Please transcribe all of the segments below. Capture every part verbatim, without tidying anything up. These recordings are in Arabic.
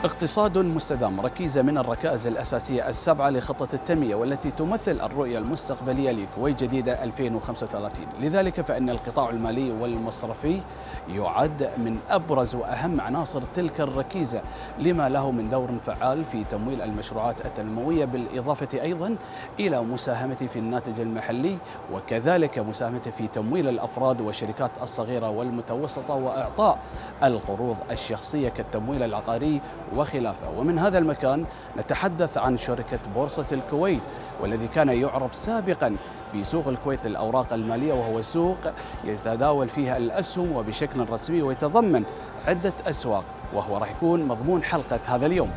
اقتصاد مستدام ركيزة من الركائز الأساسية السبعة لخطة التنمية، والتي تمثل الرؤية المستقبلية لكويت جديدة ألفين وخمسة وثلاثين. لذلك فإن القطاع المالي والمصرفي يعد من أبرز وأهم عناصر تلك الركيزة، لما له من دور فعال في تمويل المشروعات التنموية، بالإضافة أيضا إلى مساهمته في الناتج المحلي، وكذلك مساهمته في تمويل الأفراد والشركات الصغيرة والمتوسطة، وإعطاء القروض الشخصية كالتمويل العقاري وخلافه. ومن هذا المكان نتحدث عن شركة بورصة الكويت، والذي كان يعرف سابقا بسوق الكويت للأوراق المالية، وهو سوق يتداول فيها الأسهم وبشكل رسمي ويتضمن عدة أسواق، وهو راح يكون مضمون حلقة هذا اليوم.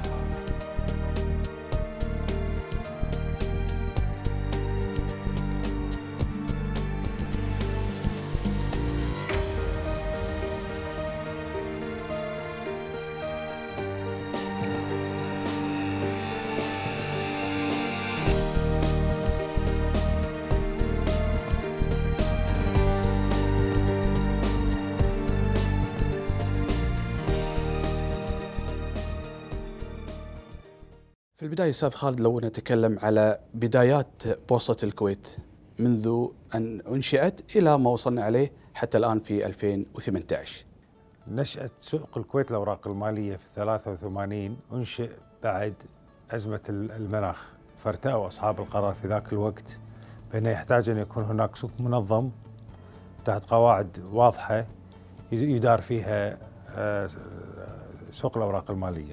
في البداية أستاذ خالد، لو نتكلم على بدايات بورصة الكويت منذ أن أنشئت إلى ما وصلنا عليه حتى الآن في ألفين وثمانية عشر. نشأت سوق الكويت للأوراق المالية في ثلاثة وثمانين، أنشئ بعد أزمة المناخ، فارتأوا أصحاب القرار في ذاك الوقت بأنه يحتاج أن يكون هناك سوق منظم تحت قواعد واضحة يدار فيها سوق الأوراق المالية،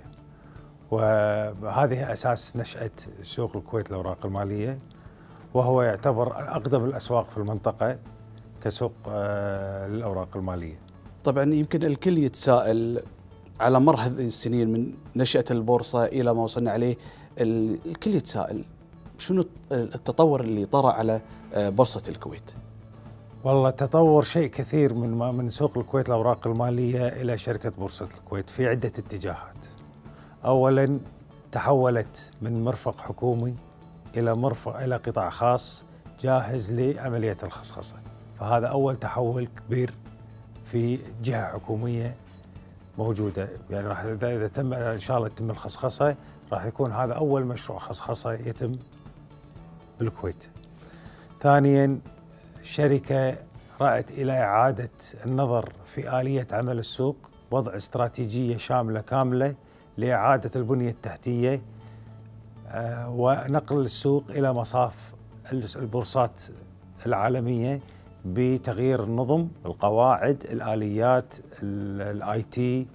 وهذه أساس نشأة سوق الكويت للأوراق المالية، وهو يعتبر أقدم الأسواق في المنطقة كسوق للأوراق المالية. طبعا يمكن الكل يتساءل على مر هذه السنين من نشأة البورصة إلى ما وصلنا عليه، الكل يتساءل شنو التطور اللي طرأ على بورصة الكويت؟ والله تطور شيء كثير من من سوق الكويت للأوراق المالية إلى شركة بورصة الكويت في عدة اتجاهات. أولاً تحولت من مرفق حكومي إلى مرفق إلى قطاع خاص جاهز لعملية الخصخصة، فهذا أول تحول كبير في جهة حكومية موجودة. يعني راح إذا تم إن شاء الله تتم الخصخصة، راح يكون هذا أول مشروع خصخصة يتم بالكويت. ثانياً الشركة رأت إلى إعادة النظر في آلية عمل السوق، وضع استراتيجية شاملة كاملة لإعادة البنية التحتية ونقل السوق إلى مصاف البورصات العالمية بتغيير النظم، القواعد، الآليات، الاي تي،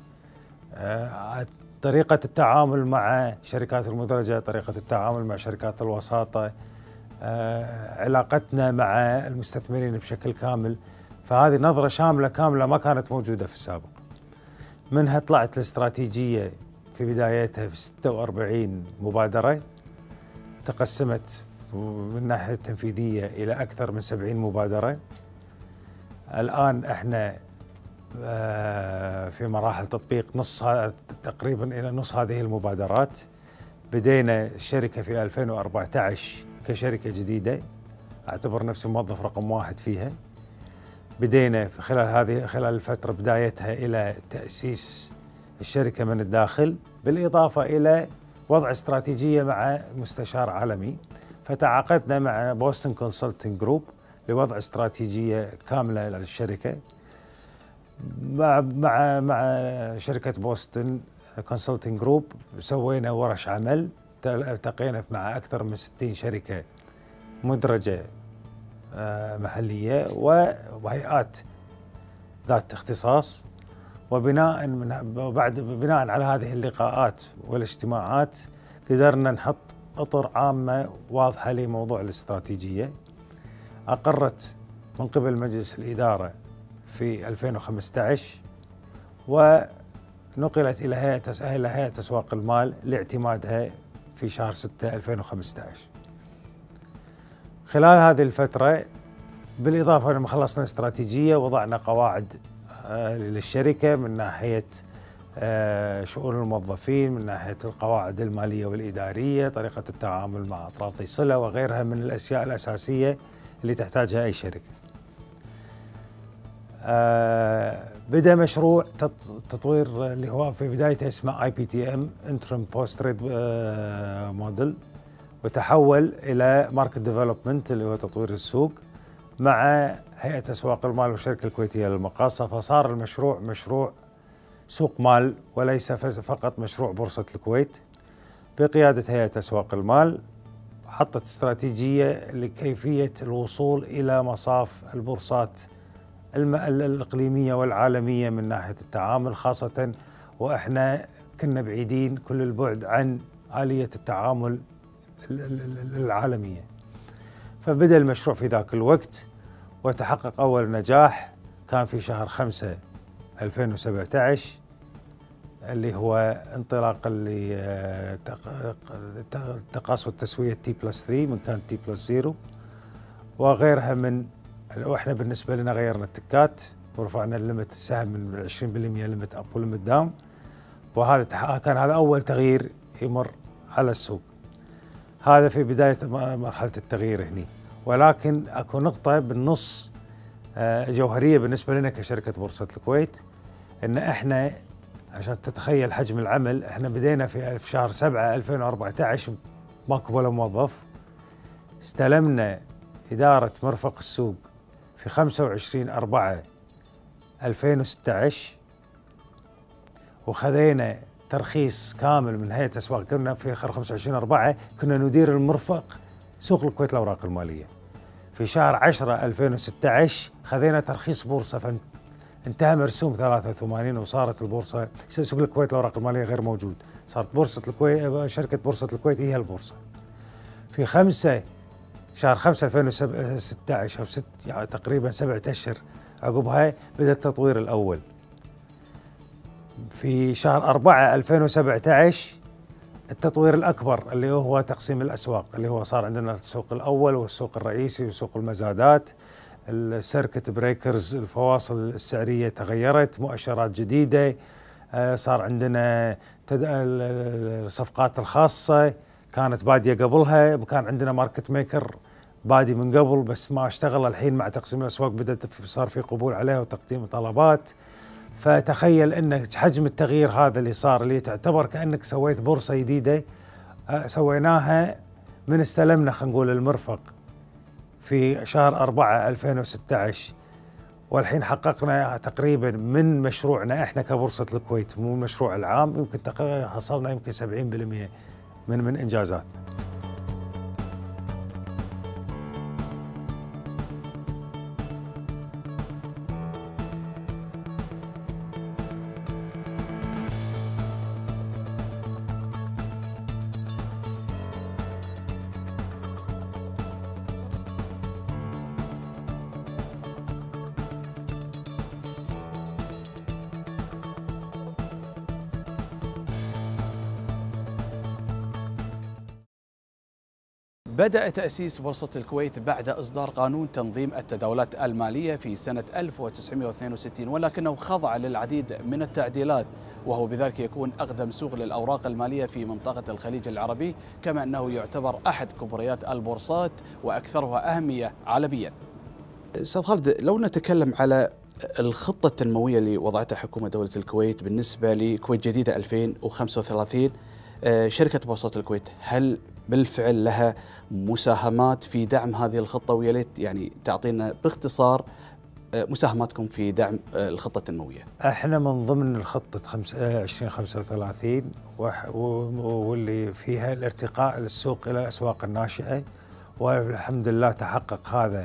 طريقة التعامل مع شركات المدرجة، طريقة التعامل مع شركات الوساطة، علاقتنا مع المستثمرين بشكل كامل. فهذه نظرة شاملة كاملة ما كانت موجودة في السابق. منها طلعت الاستراتيجية في بدايتها في ستة وأربعين مبادرة، تقسمت من الناحية التنفيذية إلى أكثر من سبعين مبادرة. الآن احنا في مراحل تطبيق نص تقريبا إلى نص هذه المبادرات. بدينا الشركة في ألفين وأربعة عشر كشركة جديدة، أعتبر نفسي موظف رقم واحد فيها. بدينا في خلال هذه خلال الفترة بدايتها إلى تأسيس الشركة من الداخل، بالإضافة إلى وضع استراتيجية مع مستشار عالمي. فتعاقدنا مع بوستن كونسلتنج جروب لوضع استراتيجية كاملة للشركة. مع مع مع شركة بوستن كونسلتنج جروب سوينا ورش عمل، التقينا مع أكثر من ستين شركة مدرجة محلية وهيئات ذات اختصاص. وبناء من بعد بناء على هذه اللقاءات والاجتماعات قدرنا نحط اطر عامه واضحه لموضوع الاستراتيجيه. اقرت من قبل مجلس الاداره في ألفين وخمسة عشر، ونقلت الى هيئه الى هيئه اسواق المال لاعتمادها في شهر ستة ألفين وخمسة عشر. خلال هذه الفتره بالاضافه لما خلصنا الاستراتيجيه، وضعنا قواعد للشركة من ناحية شؤون الموظفين، من ناحية القواعد المالية والإدارية، طريقة التعامل مع أطراف ذي صلة وغيرها من الأشياء الأساسية اللي تحتاجها أي شركة. آه بدأ مشروع تطوير اللي هو في بدايته اسمه اي بي تي ام انترم بوست تريد موديل، وتحول الى ماركت ديفلوبمنت اللي هو تطوير السوق مع هيئة أسواق المال والشركة الكويتية للمقاصة. فصار المشروع مشروع سوق مال وليس فقط مشروع بورصة الكويت، بقيادة هيئة أسواق المال. حطت استراتيجية لكيفية الوصول إلى مصاف البورصات الإقليمية والعالمية من ناحية التعامل، خاصة وإحنا كنا بعيدين كل البعد عن آلية التعامل العالمية. فبدأ المشروع في ذاك الوقت وتحقق أول نجاح كان في شهر خمسة ألفين وسبعة عشر، اللي هو انطلاق اللي تقاص التسوية تي بلس ثلاثة من كان تي بلس صفر وغيرها من. واحنا بالنسبة لنا غيرنا التكات ورفعنا الليمت السهم من عشرين بالمئة ليمت اب وليمت داون، وهذا كان هذا أول تغيير يمر على السوق. هذا في بداية مرحلة التغيير هني، ولكن اكو نقطة بالنص جوهرية بالنسبة لنا كشركة بورصة الكويت، ان احنا عشان تتخيل حجم العمل، احنا بدينا في شهر سبعة ألفين وأربعة عشر ماكو ولا موظف. استلمنا إدارة مرفق السوق في خمسة وعشرين أربعة ألفين وستة عشر، وخذينا ترخيص كامل من هيئة أسواق. كنا في خمسة وعشرين أربعة كنا ندير المرفق سوق الكويت الأوراق المالية. في شهر عشرة ألفين وستة عشر خذينا ترخيص بورصة، فانتهى مرسوم ثلاثة وثمانين وصارت البورصة سوق الكويت الأوراق المالية غير موجود، صارت بورصة الكويت شركة بورصة الكويت هي البورصة. في خمسة شهر خمسة ألفين وستة عشر أو ست يعني تقريبا سبعة أشهر عقبها بدأ التطوير الأول. في شهر أربعة ألفين وسبعة عشر التطوير الأكبر اللي هو تقسيم الأسواق، اللي هو صار عندنا السوق الأول والسوق الرئيسي وسوق المزادات، السيركت بريكرز، الفواصل السعرية تغيرت، مؤشرات جديدة، صار عندنا الصفقات الخاصة كانت بادية قبلها، كان عندنا ماركت ميكر بادي من قبل بس ما اشتغل. الحين مع تقسيم الأسواق بدأت صار في قبول عليها وتقديم طلبات. فتخيل ان حجم التغيير هذا اللي صار، اللي تعتبر كأنك سويت بورصة جديدة سويناها من استلمنا خلينا نقول المرفق في شهر أربعة ألفين وستة عشر، والحين حققنا تقريبا من مشروعنا احنا كبورصة الكويت مو المشروع العام يمكن حصلنا يمكن سبعين بالمئة من من انجازاتنا. بدأ تأسيس بورصة الكويت بعد إصدار قانون تنظيم التداولات المالية في سنة ألف وتسعمئة واثنين وستين، ولكنه خضع للعديد من التعديلات، وهو بذلك يكون أقدم سوق للأوراق المالية في منطقة الخليج العربي، كما أنه يعتبر أحد كبريات البورصات وأكثرها أهمية عالميا. أستاذ خالد، لو نتكلم على الخطة التنموية اللي وضعتها حكومة دولة الكويت بالنسبة لكويت جديدة ألفين وخمسة وثلاثين، شركة بورصة الكويت هل بالفعل لها مساهمات في دعم هذه الخطة؟ ويا ليت يعني تعطينا باختصار مساهماتكم في دعم الخطة التنموية. احنا من ضمن الخطة عشرين خمسة وثلاثين واللي فيها الارتقاء للسوق الى الاسواق الناشئة، والحمد لله تحقق هذا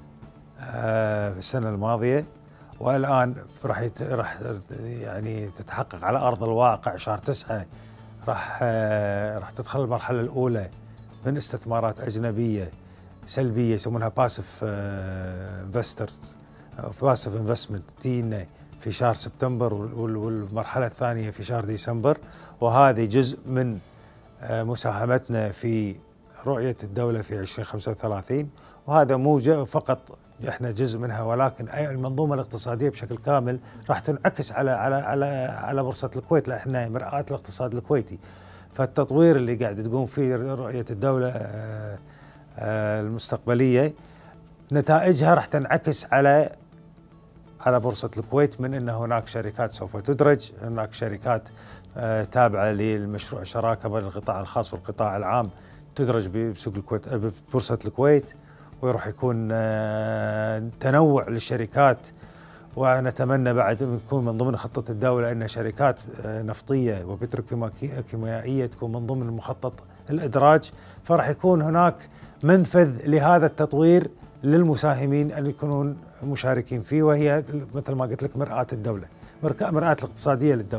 في السنة الماضية، والان راح راح يعني تتحقق على ارض الواقع. شهر تسعة راح راح تدخل المرحلة الأولى من استثمارات أجنبية سلبية يسمونها باسف انفسترز باسف انفستمنت تينا في شهر سبتمبر، والمرحلة الثانية في شهر ديسمبر، وهذه جزء من مساهمتنا في رؤية الدولة في عشرين خمسة وثلاثين. وهذا مو فقط احنا جزء منها، ولكن المنظومه الاقتصاديه بشكل كامل راح تنعكس على على على على بورصه الكويت، لان احنا مرآة الاقتصاد الكويتي. فالتطوير اللي قاعد تقوم فيه رؤيه الدوله المستقبليه نتائجها راح تنعكس على على بورصة الكويت من أن هناك شركات سوف تدرج، هناك شركات تابعة للمشروع شراكة بين القطاع الخاص والقطاع العام تدرج بسوق الكويت ببورصة الكويت، ويروح يكون تنوع للشركات. ونتمنى بعد يكون من ضمن خطة الدولة أن شركات نفطية وبتروكيميائية تكون من ضمن مخطط الإدراج، فرح يكون هناك منفذ لهذا التطوير للمساهمين أن يكونون مشاركين فيه، وهي مثل ما قلت لك مرآة الدولة، مرآة الاقتصادية للدولة.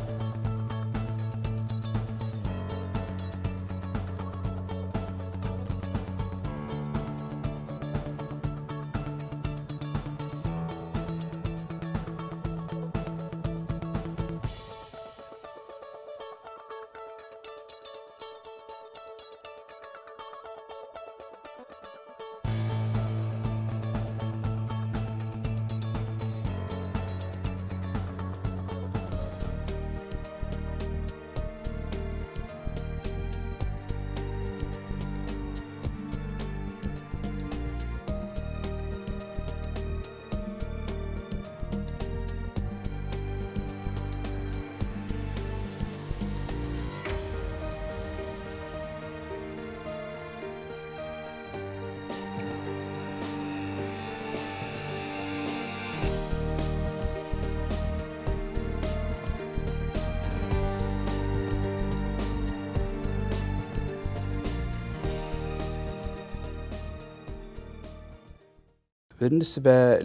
بالنسبة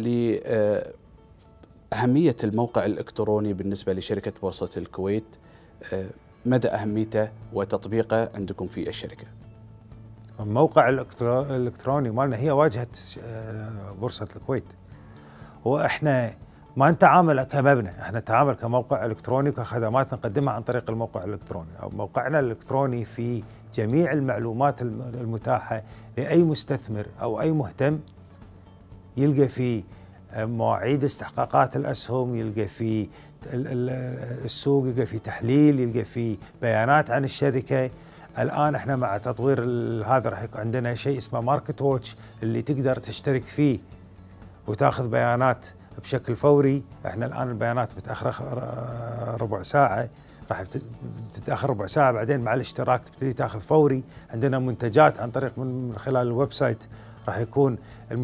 لأهمية الموقع الإلكتروني بالنسبة لشركة بورصة الكويت، مدى أهميته وتطبيقه عندكم في الشركة؟ الموقع الإلكتروني مالنا هي واجهة بورصة الكويت، وإحنا ما نتعامل كمبنى، إحنا نتعامل كموقع إلكتروني وكخدمات نقدمها عن طريق الموقع الإلكتروني. أو موقعنا الإلكتروني في جميع المعلومات المتاحة لأي مستثمر أو أي مهتم، يلقى في مواعيد استحقاقات الأسهم، يلقى في السوق، يلقى في تحليل، يلقى في بيانات عن الشركة. الآن احنا مع تطوير هذا راح يكون عندنا شيء اسمه ماركت ووتش اللي تقدر تشترك فيه وتاخذ بيانات بشكل فوري. احنا الآن البيانات متأخرة ربع ساعة، راح تتأخر ربع ساعة، بعدين مع الاشتراك تبتدي تاخذ فوري. عندنا منتجات عن طريق من خلال الويب سايت راح يكون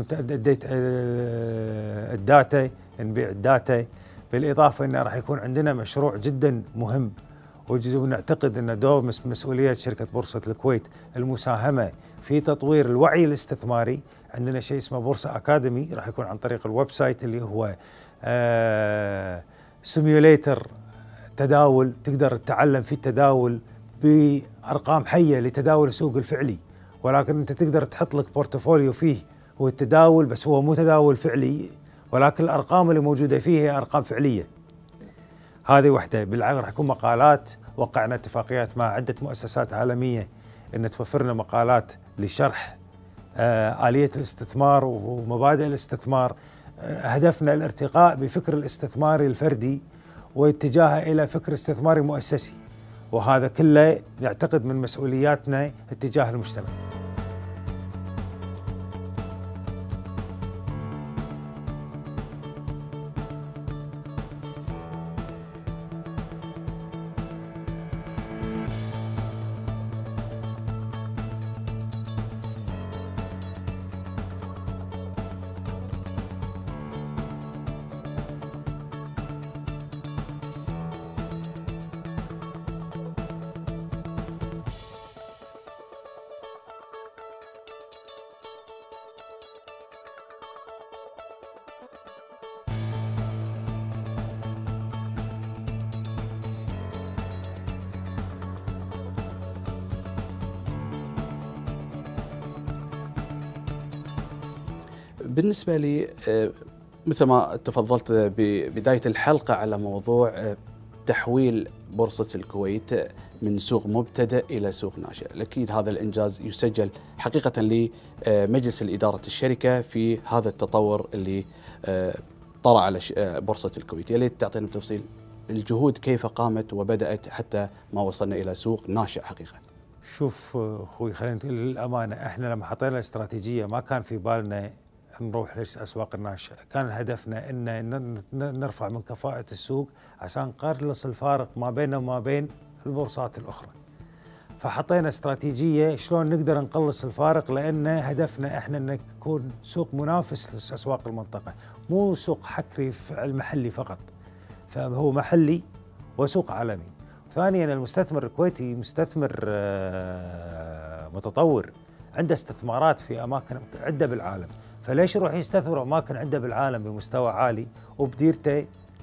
الداتا، نبيع الداتا. بالإضافة أنه راح يكون عندنا مشروع جدا مهم، ونعتقد أن دور مسؤوليات شركة بورصة الكويت المساهمة في تطوير الوعي الاستثماري. عندنا شيء اسمه بورصة أكاديمي، راح يكون عن طريق الويب سايت اللي هو آه سيميوليتر تداول، تقدر تتعلم في التداول بأرقام حية لتداول السوق الفعلي، ولكن أنت تقدر تحط لك بورتفوليو فيه هو التداول، بس هو مو تداول فعلي، ولكن الأرقام اللي موجودة فيه هي أرقام فعلية. هذه وحدة. بالعكس راح يكون مقالات، وقعنا اتفاقيات مع عدة مؤسسات عالمية أن توفر لنا مقالات لشرح آه آلية الاستثمار ومبادئ الاستثمار. آه هدفنا الارتقاء بفكر الاستثماري الفردي واتجاهه إلى فكر استثماري مؤسسي، وهذا كله نعتقد من مسؤولياتنا اتجاه المجتمع. بالنسبة لي مثل ما تفضلت ببداية الحلقة على موضوع تحويل بورصة الكويت من سوق مبتدأ إلى سوق ناشئ، أكيد هذا الإنجاز يسجل حقيقة لمجلس الإدارة الشركة في هذا التطور اللي طرأ على بورصة الكويت. يا ليت تعطينا بتفصيل الجهود كيف قامت وبدأت حتى ما وصلنا إلى سوق ناشئ حقيقة. شوف أخوي، خلينا نقول للأمانة، إحنا لما حطينا الاستراتيجية ما كان في بالنا نروح للاسواق الناشئه، كان هدفنا ان نرفع من كفاءه السوق عشان نقلص الفارق ما بيننا وما بين البورصات الاخرى. فحطينا استراتيجيه شلون نقدر نقلص الفارق، لان هدفنا احنا ان نكون سوق منافس لاسواق المنطقه، مو سوق حكري المحلي فقط، فهو محلي وسوق عالمي. ثانيا المستثمر الكويتي مستثمر متطور، عنده استثمارات في اماكن عده بالعالم، فليش يروح يستثمر اماكن عده بالعالم بمستوى عالي وبديرته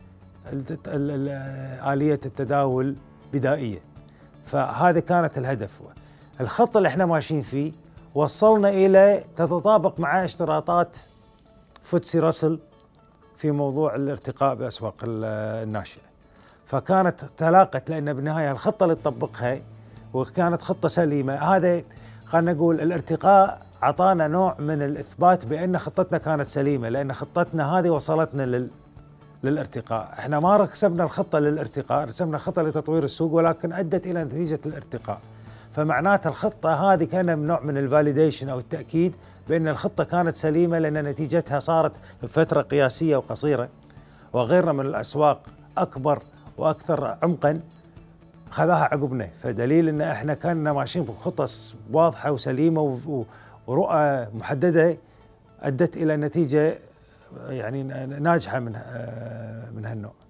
آلية التداول بدائيه. فهذا كانت الهدف. الخط اللي احنا ماشيين فيه وصلنا الى تتطابق مع اشتراطات فوتسي راسل في موضوع الارتقاء باسواق الناشئه. فكانت تلاقت، لان بالنهايه الخطه اللي تطبقها وكانت خطه سليمه. هذا خلينا نقول الارتقاء اعطانا نوع من الاثبات بان خطتنا كانت سليمه، لان خطتنا هذه وصلتنا لل للارتقاء. احنا ما رسمنا الخطه للارتقاء، رسمنا خطه لتطوير السوق، ولكن ادت الى نتيجه الارتقاء. فمعناتها الخطه هذه كان نوع من الفاليديشن او التاكيد بان الخطه كانت سليمه، لان نتيجتها صارت بفتره قياسيه وقصيره، وغيرنا من الاسواق اكبر واكثر عمقا خذاها عقبنا. فدليل ان احنا كنا ماشيين بخطط واضحه وسليمه ورؤى محدده ادت الى نتيجه يعني ناجحه من من هالنوع.